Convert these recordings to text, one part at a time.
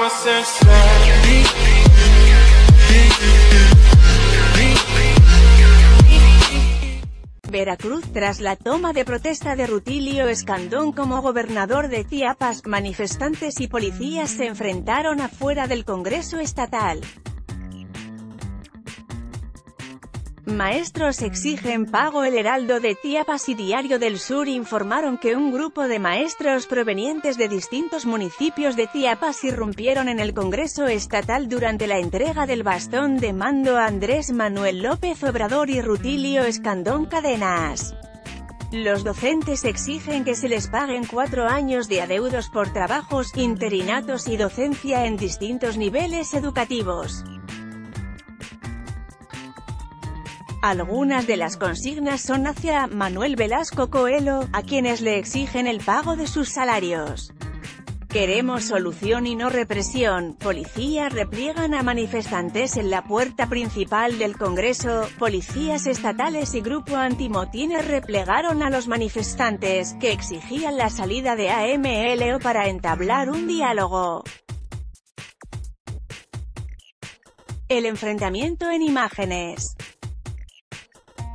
Veracruz. Tras la toma de protesta de Rutilio Escandón como gobernador de Chiapas, manifestantes y policías se enfrentaron afuera del Congreso Estatal. Maestros exigen pago. El Heraldo de Chiapas y Diario del Sur informaron que un grupo de maestros provenientes de distintos municipios de Chiapas irrumpieron en el Congreso Estatal durante la entrega del bastón de mando a Andrés Manuel López Obrador y Rutilio Escandón Cadenas. Los docentes exigen que se les paguen 4 años de adeudos por trabajos, interinatos y docencia en distintos niveles educativos. Algunas de las consignas son hacia Manuel Velasco Coelho, a quienes le exigen el pago de sus salarios. Queremos solución y no represión. Policías repliegan a manifestantes en la puerta principal del Congreso. Policías estatales y grupo antimotines replegaron a los manifestantes, que exigían la salida de AMLO para entablar un diálogo. El enfrentamiento en imágenes.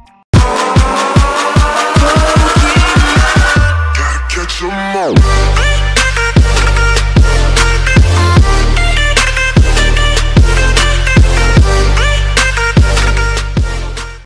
Catch 'em all.